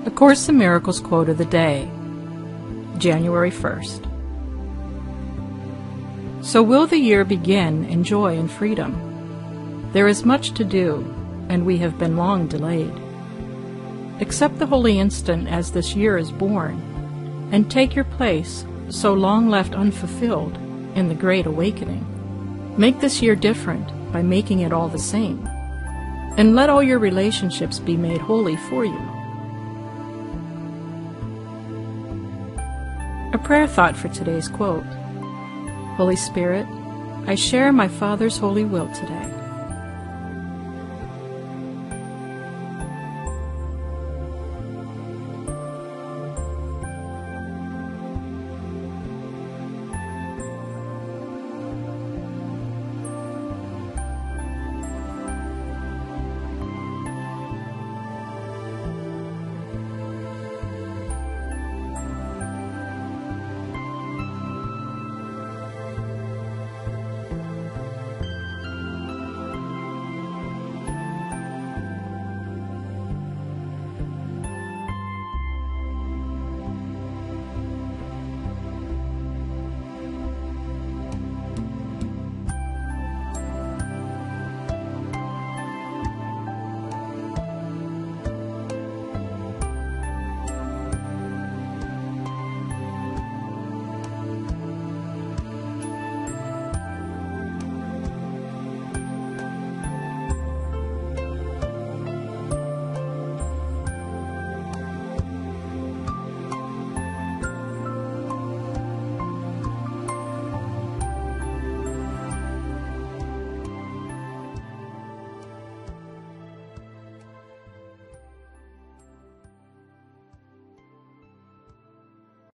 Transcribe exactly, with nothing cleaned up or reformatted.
A Course in Miracles quote of the day, January first. So will the year begin in joy and freedom. There is much to do, and we have been long delayed. Accept the holy instant as this year is born, and take your place, so long left unfulfilled, in the great awakening. Make this year different by making it all the same, and let all your relationships be made holy for you. A prayer thought for today's quote. Holy Spirit, I share my Father's holy will today.